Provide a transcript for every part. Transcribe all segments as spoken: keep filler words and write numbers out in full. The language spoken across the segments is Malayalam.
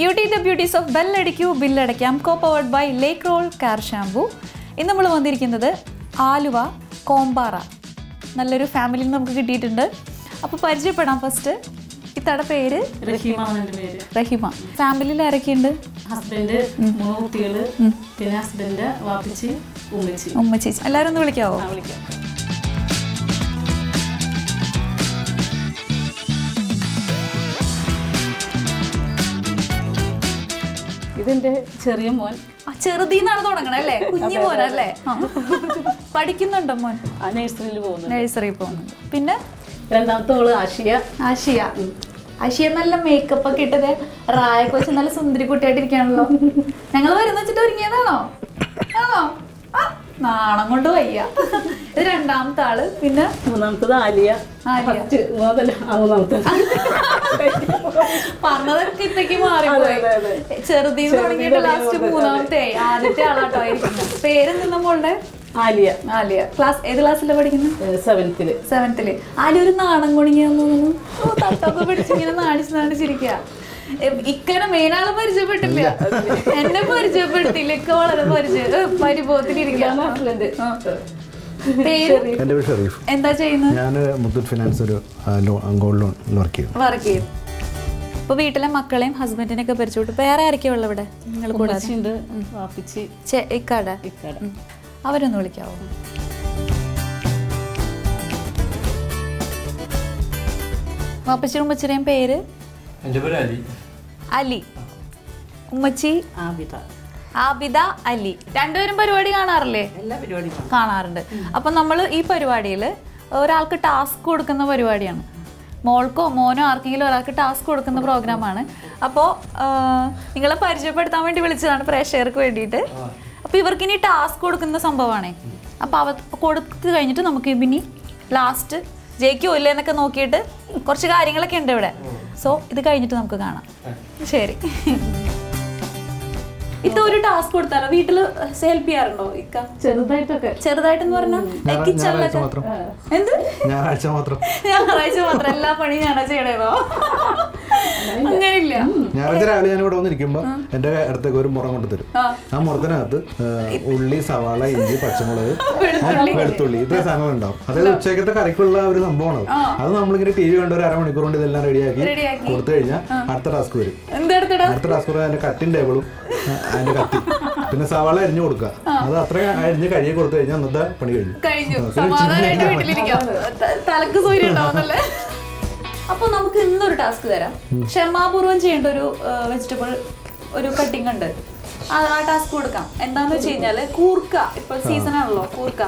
Cutie the beauties of Adikku, Adakyam, co-powered by Lake Roll Car Shampoo. In the Mula Aluva, Kompara. Nalleru family namukku kittiyittundu. Appo പരിചയപ്പെടാം ഫസ്റ്റ്. ഇത്തടെ പേര് റഹീമ എന്ന പേര്. റഹീമ. ഫാമിലിയിൽ ആരൊക്കെയുണ്ട്? ഹസ്ബൻഡ്, മൂന്ന് കുട്ടികള്, പിന്നെ ഹസ്ബൻഡ്, വാപ്പച്ചി, ഉമ്മച്ചി. ഉമ്മച്ചി. എല്ലാവരും ഒന്ന് വിളിക്കാവോ? ആ വിളിക്കാം. ഇതിന്റെ ചെറിയ മോൻ. ചെറുതീന്നാണ് തുടങ്ങണേ അല്ലേ? കുഞ്ഞു മോനല്ലേ? പഠിക്കുന്നുണ്ടോ മോൻ? നഴ്സറിയിൽ പോകുന്നു. നഴ്സറിയിൽ പോകുന്നുണ്ട്. പിന്നെ രണ്ടാമത്തെ മോള് ആഷിയ. ആഷിയ. ആഷിയ നല്ല മേക്കപ്പ് ഒക്കെ ഇട്ടത് റായൊക്കെ വെച്ച് നല്ല സുന്ദരി കുട്ടിയായിട്ടിരിക്കാണല്ലോ. ഞങ്ങൾ വരുന്ന വെച്ചിട്ട് ഒരുങ്ങിയതാണോ? ആണോ? നാണം കൊണ്ട് വയ്യ. ഇത് രണ്ടാമത്തെ ആള്. പിന്നെ മൂന്നാമത്തത് ആലിയ. പറഞ്ഞതൊക്കെ ഇത്തേക്ക് മാറിപ്പോയി. ചെറുതീന്ന് തുടങ്ങിയിട്ട് ലാസ്റ്റ് മൂന്നാമത്തെ ആയി. ആദ്യത്തെ ആളാട്ടോ ആയിരിക്കുന്നത്. പേരെന്താ മോളുടെ? ആലിയ. ആലിയ. ക്ലാസ് ഏത് ക്ലാസ്സിലാണ് പഠിക്കുന്നത്? സെവൻത്തില്. സെവൻത്തില്. ആലിയ ഒരു നാണം കുണിങ്ങിയെന്ന് തോന്നുന്നു. തട്ടൊക്കെ പിടിച്ചിങ്ങനെ നാണിച്ച് നാണിച്ചിരിക്കുക. ഇക്കനെ മെയിനാള് പരിചയപ്പെട്ടില്ല, എന്നെ പരിചയപ്പെടുത്തില്ല. ഇക്ക വളരെ പരിചയം പരിഭവത്തിലിരിക്കുകയാണ്. എന്താ ചെയ്യുന്നത്? ഞാൻ മുത്തൂറ്റ് ഫിനാൻസ് ഒരു ഗോൾഡ് ലോൺ വർക്ക് ചെയ്യും. വർക്ക് ചെയ്യും. ഇപ്പൊ വീട്ടിലെ മക്കളെയും ഹസ്ബൻഡിനെ ഒക്കെ പരിചയപ്പെട്ടു. വേറെ ആരൊക്കെയാ ഉള്ള ഇവിടെ? നിങ്ങൾ കൂടെ ഇക്കാട അവരൊന്ന് വിളിക്കാവോ? വാപ്പച്ചിയും ഉമ്മച്ചിയുടെയും പേര്? അലി. ഉമ്മച്ചി? ആബിദ. ആബിദ, അലി. രണ്ടുപേരും പരിപാടി കാണാറില്ലേ? എല്ലാ പരിപാടിയും കാണാറുണ്ട്. അപ്പൊ നമ്മൾ ഈ പരിപാടിയിൽ ഒരാൾക്ക് ടാസ്ക് കൊടുക്കുന്ന പരിപാടിയാണ്. മോൾക്കോ മോനോ ആർക്കെങ്കിലും ഒരാൾക്ക് ടാസ്ക് കൊടുക്കുന്ന പ്രോഗ്രാമാണ്. അപ്പോൾ നിങ്ങളെ പരിചയപ്പെടുത്താൻ വേണ്ടി വിളിച്ചതാണ്, പ്രേക്ഷകർക്ക് വേണ്ടിയിട്ട്. അപ്പോൾ ഇവർക്ക് ഇനി ടാസ്ക് കൊടുക്കുന്ന സംഭവമാണേ. അപ്പോൾ അവ കൊടുത്തു കഴിഞ്ഞിട്ട് നമുക്ക് ഇനി ലാസ്റ്റ് ജയിക്കോ ഇല്ല എന്നൊക്കെ നോക്കിയിട്ട് കുറച്ച് കാര്യങ്ങളൊക്കെ ഉണ്ട് ഇവിടെ. സോ ഇത് കഴിഞ്ഞിട്ട് നമുക്ക് കാണാം. ശരി. ഇത് ഒരു ടാസ്ക് കൊടുത്താലോ? വീട്ടില് ഹെൽപ്പ് ചെയ്യാറുണ്ടോ ഇക്ക? ചെറുതായിട്ടൊക്കെ. ചെറുതായിട്ടെന്ന് പറഞ്ഞാൽ ഞായറാഴ്ച മാത്രം. എന്ത്? ഞായറാഴ്ച മാത്രം. എല്ലാ പണിയും ഞാനാ ചെയ്യണേന്നോ? അങ്ങനെയില്ല. ഞായറാഴ്ച രാവിലെ ഞാൻ ഇവിടെ വന്നിരിക്കുമ്പോ എന്റെ അടുത്തേക്ക് ഒരു മുറം കൊണ്ട് തരും. ആ മുറത്തിനകത്ത് ഉള്ളി, സവാള, ഇഞ്ചി, പച്ചമുളക്, വെളുത്തുള്ളി, ഇത്ര സാധനങ്ങൾ ഉണ്ടാവും. അതായത് ഉച്ചക്കത്തെ കറിക്കുള്ള ഒരു സംഭവമാണ്. അത് നമ്മളിങ്ങനെ ടി വി കണ്ട ഒരു അരമണിക്കൂർ കൊണ്ട് ഇതെല്ലാം റെഡിയാക്കി കൊടുത്തു കഴിഞ്ഞാൽ അടുത്ത ടാസ്ക് വരും. അടുത്ത ടാസ്ക് അതിന്റെ കട്ടിങ് ടേബിളും അതിന്റെ കത്തി, പിന്നെ സവാള അരിഞ്ഞു കൊടുക്കുക. അത് അത്ര അരിഞ്ഞ് കഴുകി കൊടുത്തു കഴിഞ്ഞാൽ അന്നത്തെ പണി കഴിഞ്ഞു. അപ്പൊ നമുക്ക് ഇന്നൊരു ടാസ്ക് തരാം. ക്ഷമാപൂർവം ചെയ്യേണ്ട ഒരു വെജിറ്റബിൾ ഒരു കട്ടിങ് ഉണ്ട്. ആ ടാസ്ക് കൊടുക്കാം. എന്താന്ന് വെച്ച് കഴിഞ്ഞാല് കൂർക്ക, ഇപ്പൊ സീസൺ ആണല്ലോ കൂർക്ക.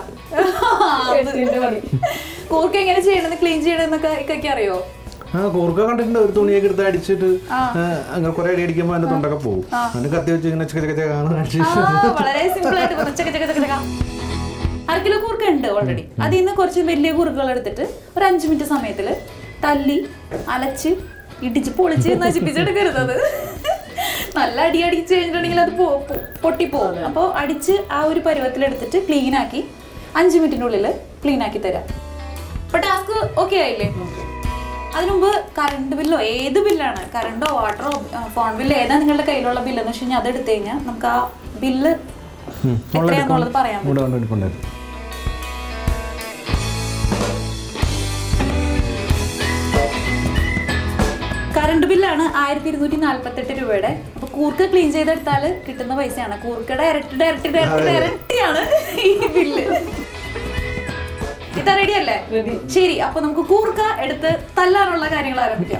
കൂർക്ക എങ്ങനെ ചെയ്യണമെന്ന്, ക്ലീൻ ചെയ്യണമെന്നൊക്കെ ഇക്കൊക്കെ അറിയോ? ആ കൂർക്ക കണ്ടിട്ടുണ്ട്. ഒരു തുണിയൊക്കെ എടുത്ത് അടിച്ചിട്ട് അങ്ങനെ കുറെ അടി അടിക്കുമ്പോ അതിന്റെ തൊണ്ടൊക്കെ പോകും. അതിന് കത്തി വെച്ച് ഇങ്ങനെ വളരെ സിമ്പിൾ ആയിട്ട് അര കിലോ കൂർക്ക ഉണ്ട് ഓൾറെഡി. അതിൽ നിന്ന് കുറച്ച് വലിയ കൂർക്കകൾ എടുത്തിട്ട് ഒരു അഞ്ചു മിനിറ്റ് സമയത്തില് തല്ലി അലച്ച് ഇടിച്ച് പൊളിച്ച് നശിപ്പിച്ചെടുക്കരുത്. നല്ല അടി അടിച്ച് കഴിഞ്ഞിട്ടുണ്ടെങ്കിൽ അത് പൊട്ടിപ്പോകും. അപ്പോൾ അടിച്ച് ആ ഒരു പരുവത്തിലെടുത്തിട്ട് ക്ലീൻ ആക്കി അഞ്ചു മിനിറ്റിനുള്ളിൽ ക്ലീൻ ആക്കി തരാം. അപ്പൊ ടാസ്ക് ഓക്കെ ആയില്ലേ? അതിനുമുമ്പ് കറണ്ട് ബില്ലോ ഏത് ബില്ലാണ്, കറണ്ടോ വാട്ടറോ ഫോൺ ബില്ല് ഏതാ നിങ്ങളുടെ കയ്യിലുള്ള ബില്ലെന്ന് വെച്ച് കഴിഞ്ഞാൽ അത് എടുത്തു കഴിഞ്ഞാൽ നമുക്ക് ആ ബില്ല് എത്രയാന്നുള്ളത് പറയാൻ പറ്റും. കറണ്ട് ബില്ലാണ് ആയിരത്തി ഇരുന്നൂറ്റി നാല്പത്തെട്ട് രൂപയുടെ. അപ്പൊ കൂർക്ക ക്ലീൻ ചെയ്തെടുത്താൽ കിട്ടുന്ന പൈസയാണ്. കൂർക്കയുടെ ഇരട്ടി ഇരട്ടി ഇരട്ടി ഇരട്ടിയാണ് ഈ ബില്ല്. ഇതാ റെഡി അല്ലേ? ശരി. അപ്പൊ നമുക്ക് കൂർക്ക എടുത്ത് തല്ലാനുള്ള കാര്യങ്ങൾ ആരംഭിക്കാം.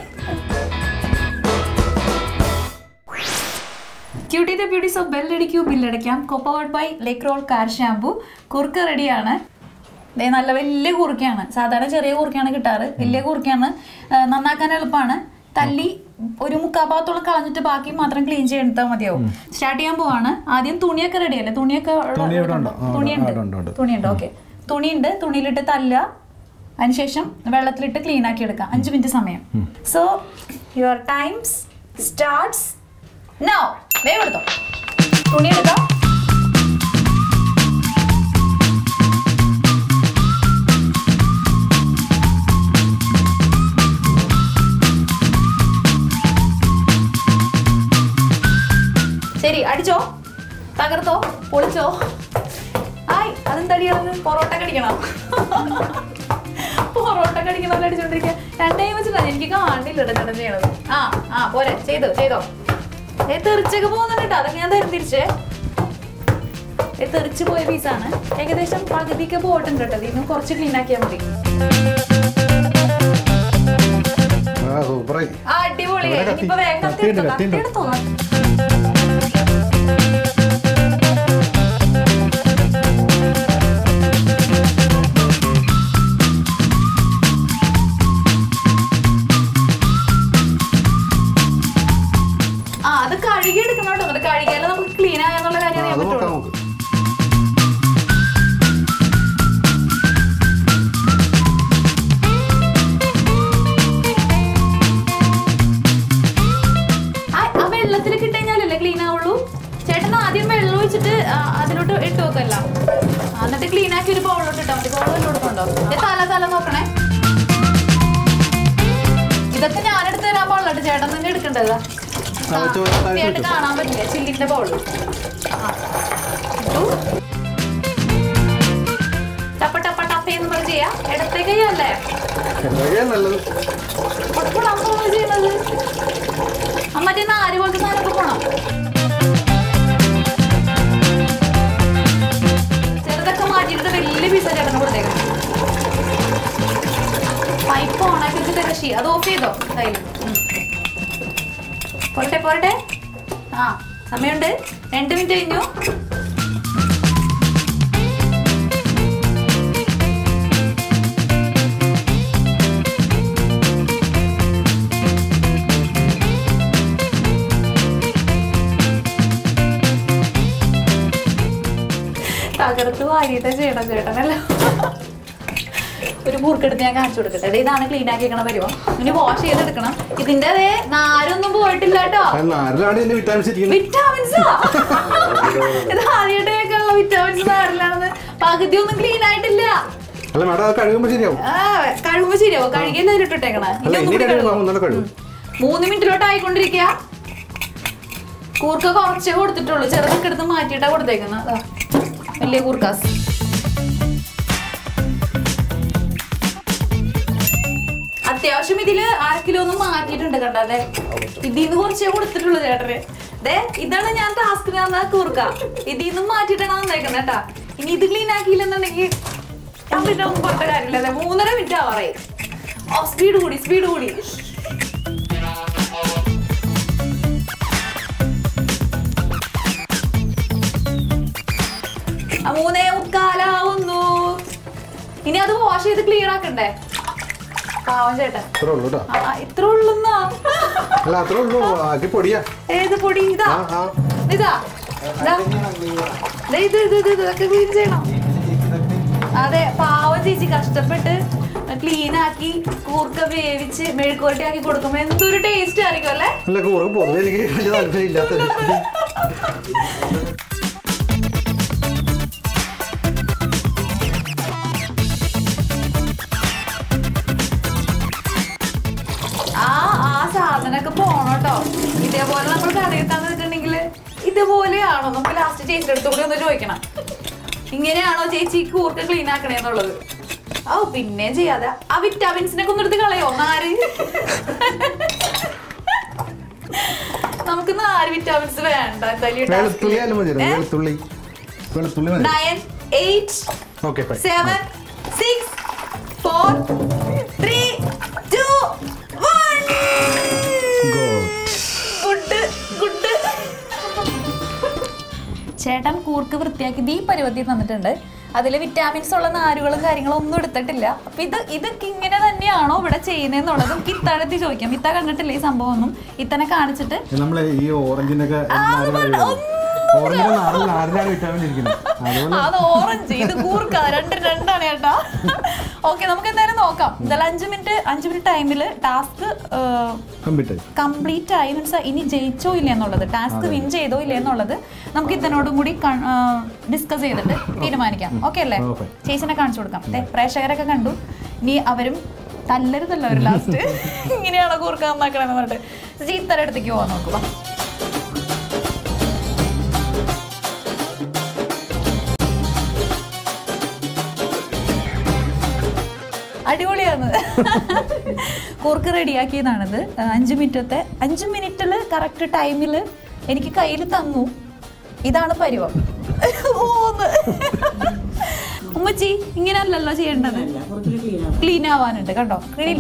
Cutie the beauties of Adikku, Adakyam, co-powered by Lake Roll Car Shampoo. കൂർക്ക റെഡിയാണ്. നല്ല വലിയ കൂർക്കയാണ്. സാധാരണ ചെറിയ കൂർക്കയാണ് കിട്ടാറ്. വലിയ കൂർക്കയാണ്. നന്നാക്കാൻ എളുപ്പമാണ്. തല്ലി ഒരു മുക്കാഭാഗത്തോളം കളഞ്ഞിട്ട് ബാക്കി മാത്രം ക്ലീൻ ചെയ്തെടുത്താൽ മതിയാവും. സ്റ്റാർട്ട് ചെയ്യാൻ പോവാണ്. ആദ്യം തുണിയൊക്കെ റെഡി അല്ലേ? തുണിയൊക്കെ തുണിയുണ്ട്. തുണിയുണ്ട്. ഓക്കെ. തുണിയുണ്ട്. തുണിയിലിട്ട് തല്ല, അതിനുശേഷം വെള്ളത്തിലിട്ട് ക്ലീൻ ആക്കി എടുക്കാം. അഞ്ചു മിനിറ്റ് സമയം. So your times starts now. വേഗം എടുത്തോ. തുണി എടുത്തോ. ശരി അടിച്ചോ തകർത്തോ പൊളിച്ചോ ആയി അതെന്തടിയാണെന്ന് പൊറോട്ട കടിക്കണം പൊറോട്ട കടിക്കണം അടിച്ചോണ്ടിരിക്കുക രണ്ടേ വെച്ചിട്ടാണ് എനിക്ക് കാണില്ല ചേട്ടൻ ചെയ്യണത് ആ ആ പോരെ ചെയ്തോ ചെയ്തോ ഏ തെറിച്ചൊക്കെ പോകുന്നുണ്ട് കേട്ടോ അതൊക്കെ ഞാൻ തരും തിരിച്ചേ ഏ തെറിച്ച് പോയ പീസാണ് ഏകദേശം പകുതിയൊക്കെ പോയിട്ടുണ്ട് കേട്ടോ ഇതിന് കുറച്ച് ക്ലീൻ ആക്കിയാൽ മതി അടിപൊളി ഇനിയിപ്പോ വേഗം കത്തി എടുത്തോ കത്തി എടുത്തോ കഴുകി എടുക്കണം കേട്ടോ എന്നിട്ട് കഴുകിയാലും നമുക്ക് ക്ലീൻ ആകാന്നുള്ള കാര്യം അറിയാൻ പറ്റുള്ളൂ ആ വെള്ളത്തിൽ കിട്ടുകഴിഞ്ഞാലല്ലേ ക്ലീൻ ആവുള്ളൂ ചേട്ടൻ ആദ്യം വെള്ളം ഒഴിച്ചിട്ട് അതിലോട്ട് ഇട്ട് വെക്കല്ല എന്നിട്ട് ക്ലീൻ ആക്കി ഒരു ബൗളിലോട്ട് ഇട്ടാൽ മതി ബൗൾ വല്ല കൊടുക്കണ്ടോ തല തല നോക്കണേ ഇതൊക്കെ ഞാനെടുത്ത് തരാൻ പാടില്ല ചേട്ടൻ തന്നെ എടുക്കേണ്ടതാ കാണാൻ പറ്റില്ല ചില്ലിന്റെ ബൗള് ടപ്പ ടപ്പ ടപ്പ എന്ന് പറഞ്ഞ് ചെയ്യാ ഇടത്തെ കൈയല്ലേ ചെയ്യണത് മറ്റേ നാല് പോലത്തെ സാധനമൊക്കെ പോണം ചെറുതൊക്കെ മാറ്റിയിട്ട് വലിയ പീസ ചേട്ടനെ കൊടുത്തേക്കണം പൈപ്പ് ഓണാക്കി വെച്ചിട്ട് കൃഷി അത് ഓഫ് ചെയ്തോ കയ്യിൽ പോരട്ടെ പോരട്ടെ ആ സമയമുണ്ട് രണ്ട് മിനിറ്റ് കഴിഞ്ഞു തകർത്ത് വാരിയിട്ട് ചെയ്യണം ചേട്ടനല്ലോ ഒരു കൂർക്കെടുത്ത് ഞാൻ കാണിച്ചു കൊടുക്കട്ടെ ഇതാണ് ക്ലീൻ ആക്കി വെക്കണ വരുമോ ഇനി വാഷ് ചെയ്തെടുക്കണം ഇതിന്റെ അതേ നാരൊന്നും പോയിട്ടില്ല കേട്ടോ വിറ്റാമിൻസാ ഇത് ആദ്യമായിട്ടൊക്കെയുള്ള വിറ്റാമിൻസ് നാരിലാണെന്ന് പകുതി ഒന്നും ക്ലീൻ ആയിട്ടില്ല കഴുകുമ്പോ ശരിയാവോ കഴുകിയല്ലേ അതിലിട്ടിട്ടേക്കണ മൂന്ന് മിനിറ്റിലോട്ട് ആയിക്കൊണ്ടിരിക്കുക കൂർക്ക കുറച്ചേ കൊടുത്തിട്ടുള്ളൂ ചെറുതൊക്കെ എടുത്ത് മാറ്റിയിട്ടാ കൊടുത്തേക്കുന്നത് വലിയ കൂർക്കാസ് അത്യാവശ്യം ഇതില് അര കിലോ ഒന്നും മാറ്റിയിട്ടുണ്ട് കണ്ട അതെ ഇതിന്ന് കുറച്ചേ കൊടുത്തിട്ടുള്ളൂ ചേട്ടന് അതെ ഇതാണ് ഞാൻ ടാസ്കിന് തന്ന കൂർക്ക ഇതിന്നും മാറ്റിയിട്ടാണ് വന്നേക്കുന്നത് കേട്ടാ ഇനി ഇത് ക്ലീൻ ആക്കിയില്ലെന്നുണ്ടെങ്കിൽ കംപ്ലീറ്റ് ഒന്നും പറഞ്ഞ കാര്യമില്ല അതെ മൂന്നര മിനിറ്റ് ആവാറേ ഓ സ്പീഡ് കൂടി സ്പീഡ് കൂടി മൂന്നേ മുക്കാലാവുന്നു ഇനി അത് വാഷ് ചെയ്ത് ക്ലിയർ ആക്കണ്ടേ പാവം ചേട്ടൻ ഇത്ര ഉള്ളുന്നാ ഏത് പൊടി ഇതാ ഇതാ ഇത് ഇത് ഇത് ഇതൊക്കെ ക്ലീൻ ചെയ്യണം അതെ പാവം ചേച്ചി കഷ്ടപ്പെട്ട് ക്ലീൻ ആക്കി കൂർക്ക വേവിച്ച് മെഴുക്കുവരട്ടി ആക്കി കൊടുക്കുമ്പോ എന്തൊരു ടേസ്റ്റ് ആയിരിക്കും അല്ലേ സാധനമൊക്കെ പോണോട്ടോ ഇതേപോലെ നമ്മൾ കടയിട്ടാന്ന് വെച്ചിട്ടുണ്ടെങ്കിൽ ഇതുപോലെയാണോ നമുക്ക് ലാസ്റ്റ് ചേച്ചിയുടെ അടുത്ത് കൂടി ഒന്ന് ചോദിക്കണം ഇങ്ങനെയാണോ ചേച്ചി കൂർക്ക ക്ലീൻ ആക്കണേന്നുള്ളത് ഓ പിന്നെ ചെയ്യാതെ ആ വിറ്റാമിൻസിനൊക്കെ ഒന്ന് എടുത്ത് കളയോ നാര് നമുക്ക് നാല് വിറ്റാമിൻസ് വേണ്ട nine eight seven six four three two ചേട്ടൻ കൂർക്ക് വൃത്തിയാക്കി ഈ പരുവത്തി തന്നിട്ടുണ്ട് അതിൽ വിറ്റാമിൻസ് ഉള്ള നാരുകളും കാര്യങ്ങളും ഒന്നും എടുത്തിട്ടില്ല അപ്പൊ ഇത് ഇതൊക്കെ ഇങ്ങനെ തന്നെയാണോ ഇവിടെ ചെയ്യുന്നതെന്നുള്ളത് നമുക്ക് ഇത്താഴത്തി ചോദിക്കാം ഇത്ത കണ്ടിട്ടില്ല ഈ സംഭവം ഒന്നും ഇത്തനെ കാണിച്ചിട്ട് അത് ഓറഞ്ച് ഇത് കൂർക്ക രണ്ടും രണ്ടാണ് ചേട്ടാ ഓക്കെ നമുക്ക് എന്തായാലും നോക്കാം എന്തായാലും അഞ്ചു മിനിറ്റ് അഞ്ചു മിനിറ്റ് ടൈമില് ടാസ്ക് കംപ്ലീറ്റ് ആയി മീൻസ് ഇനി ജയിച്ചോ ഇല്ല എന്നുള്ളത് ടാസ്ക് വിൻ ചെയ്തോ ഇല്ല എന്നുള്ളത് നമുക്ക് ഇതിനോടും കൂടി ഡിസ്കസ് ചെയ്തിട്ട് തീരുമാനിക്കാം ഓക്കെ അല്ലേ ചേച്ചിനെ കാണിച്ചു കൊടുക്കാം പ്രേക്ഷകരൊക്കെ കണ്ടു ഇനി അവരും തല്ലരുതല്ലോ ഒരു ലാസ്റ്റ് ഇങ്ങനെയാണോ കൂർക്ക നന്നാക്കണെന്ന് പറഞ്ഞിട്ട് ചീത്തര അടുത്തേക്ക് പോവാൻ നോക്കുക അടിപൊളിയാണ്. കൂർക്ക് റെഡിയാക്കിയതാണത്. അഞ്ച് മിനിറ്റത്തെ അഞ്ച് മിനിറ്റിൽ കറക്റ്റ് ടൈമിൽ എനിക്ക് കയ്യിൽ തന്നു. ഇതാണ് പരിവം. ഓന്ന് ഉമ്മച്ചി ഇങ്ങനെയല്ലല്ലോ ചെയ്യേണ്ടത്. ക്ലീൻ ആവാനുണ്ട് കണ്ടോ.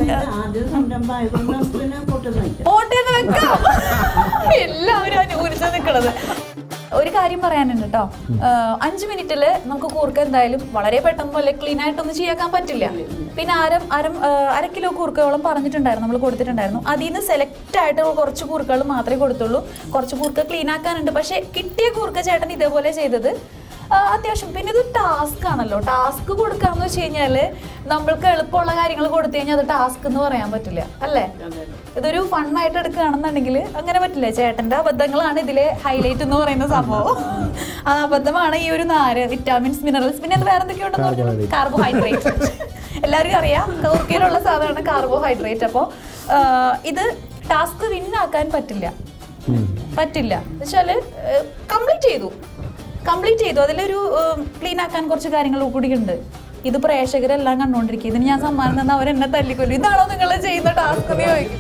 ഓട്ടേന്ന് വെക്കാം. എല്ലാവരും അനുകൂലിച്ച് നിൽക്കണത്. ഒരു കാര്യം പറയാനുണ്ട് കേട്ടോ. അഞ്ച് മിനിറ്റില് നമുക്ക് കൂർക്ക് എന്തായാലും വളരെ പെട്ടെന്ന് പോലെ ക്ലീൻ ആയിട്ടൊന്നും ചെയ്യാൻ പറ്റില്ല. പിന്നെ അരം അരം അര കിലോ കൂർക്കോളം പറഞ്ഞിട്ടുണ്ടായിരുന്നു, നമ്മൾ കൊടുത്തിട്ടുണ്ടായിരുന്നു. അതിൽ നിന്ന് സെലക്ട് ആയിട്ട് കുറച്ച് കൂർക്കകൾ മാത്രമേ കൊടുത്തുള്ളൂ. കുറച്ച് കൂർക്ക ക്ലീൻ ആക്കാനുണ്ട്. പക്ഷെ കിട്ടിയ കൂർക്ക ചേട്ടൻ ഇതേപോലെ ചെയ്തത് അത്യാവശ്യം. പിന്നെ ഇത് ടാസ്ക് ആണല്ലോ. ടാസ്ക് കൊടുക്കാന്ന് വെച്ച് കഴിഞ്ഞാല് നമ്മൾക്ക് എളുപ്പമുള്ള കാര്യങ്ങൾ കൊടുത്തു കഴിഞ്ഞാൽ അത് ടാസ്ക് എന്ന് പറയാൻ പറ്റില്ല അല്ലേ. ഇതൊരു ഫണ്ണായിട്ട് എടുക്കുകയാണെന്നുണ്ടെങ്കിൽ അങ്ങനെ പറ്റില്ല. ചേട്ടന്റെ അബദ്ധങ്ങളാണ് ഇതിലെ ഹൈലൈറ്റ് എന്ന് പറയുന്ന സംഭവം. ആ അബദ്ധമാണ് ഈ ഒരു നാര്, വിറ്റാമിൻസ്, മിനറൽസ്, പിന്നെ അത് വേറെ എന്തൊക്കെയുണ്ടെന്ന് പറഞ്ഞു, കാർബോഹൈഡ്രേറ്റ്. എല്ലാവർക്കും അറിയാം കൂർക്കയിലുള്ള സാധനമാണ് കാർബോഹൈഡ്രേറ്റ്. അപ്പോൾ ഇത് ടാസ്ക് വിന്നാക്കാൻ പറ്റില്ല പറ്റില്ല വെച്ചാല് കംപ്ലീറ്റ് ചെയ്തു കംപ്ലീറ്റ് ചെയ്തു അതിലൊരു ക്ലീൻ ആക്കാൻ കുറച്ച് കാര്യങ്ങൾ കൂടി ഉണ്ട്. ഇത് പ്രേക്ഷകരെല്ലാം കണ്ടുകൊണ്ടിരിക്കും. ഇതിന് ഞാൻ സമ്മാനം തന്ന അവരെന്നെ തല്ലിക്കൊല്ലും. ഇതാണോ നിങ്ങൾ ചെയ്യുന്ന ടാസ്ക് എന്ന് ചോദിക്കും.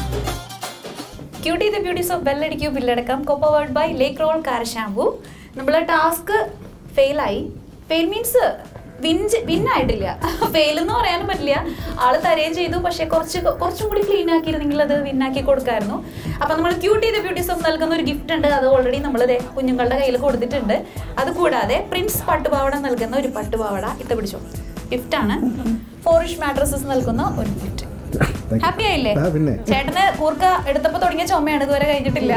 ക്യൂട്ടി ദ ബ്യൂട്ടീസ് ഓഫ് ബെല്ലടിക്കൂ ബില്ലടക്കം കോപ്പവേർഡ് by lake roll car shampoo. നമ്മളെ ടാസ്ക് ഫെയിലായി. ഫെയിൽ മീൻസ് വിൻ വിന്നായിട്ടില്ല. ഫെയിൽ എന്ന് പറയാനും പറ്റില്ല. ആള് തരുകയും ചെയ്തു. പക്ഷെ കുറച്ച് കുറച്ചും കൂടി ക്ലീൻ ആക്കിയിരുന്നെങ്കിൽ അത് വിന്നാക്കി കൊടുക്കായിരുന്നു. അപ്പൊ നമ്മൾ ക്യൂട്ടി ദ ബ്യൂട്ടീസ് ഓഫ് നൽകുന്ന ഒരു ഗിഫ്റ്റ് ഉണ്ട്. അത് ഓൾറെഡി നമ്മൾ കുഞ്ഞുങ്ങളുടെ കയ്യിൽ കൊടുത്തിട്ടുണ്ട്. അത് കൂടാതെ പ്രിൻസ് പട്ടുപാവട നൽകുന്ന ഒരു പട്ടുപാവട ഇത്ത പിടിച്ചോ ഗിഫ്റ്റാണ്. ഫോറിഷ് മാട്രസസ് നൽകുന്ന ഒരു ഗിഫ്റ്റ്. ഹാപ്പി ആയില്ലേ? ചേട്ടന് കൂർക്ക എടുത്തപ്പോ തുടങ്ങിയ ചുമയാണ്, ഇതുവരെ കഴിഞ്ഞിട്ടില്ല.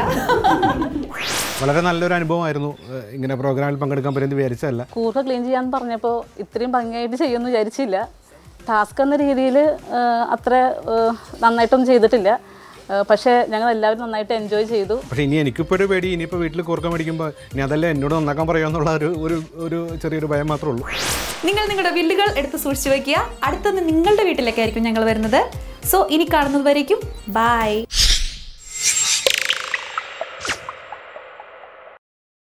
വളരെ നല്ലൊരു അനുഭവമായിരുന്നു. ഇങ്ങനെ പ്രോഗ്രാമിൽ പങ്കെടുക്കാൻ പറ്റുമെന്ന് വിചാരിച്ചതല്ല. കൂർക്ക ക്ലീൻ ചെയ്യാൻ പറഞ്ഞപ്പോൾ ഇത്രയും ഭംഗിയായിട്ട് ചെയ്യുമെന്ന് വിചാരിച്ചില്ല. ടാസ്ക് എന്ന രീതിയിൽ അത്ര നന്നായിട്ടൊന്നും ചെയ്തിട്ടില്ല. പക്ഷേ ഞങ്ങൾ എല്ലാവരും നന്നായിട്ട് എൻജോയ് ചെയ്തു. പക്ഷേ ഇനി എനിക്കിപ്പോൾ ഒരു പേടി, ഇനിയിപ്പോൾ വീട്ടിൽ കൂർക്ക മേടിക്കുമ്പോൾ ഇനി അതല്ല എന്നോട് നന്നാക്കാൻ പറയുമെന്നുള്ള ഒരു ഒരു ഒരു ചെറിയൊരു ഭയം മാത്രമേ ഉള്ളൂ. നിങ്ങൾ നിങ്ങളുടെ വില്ലുകൾ എടുത്ത് സൂക്ഷിച്ചു വയ്ക്കുക. അടുത്തത് നിങ്ങളുടെ വീട്ടിലേക്കായിരിക്കും ഞങ്ങൾ വരുന്നത്. സോ ഇനി കാണുന്നത് വരേക്കും ബൈ.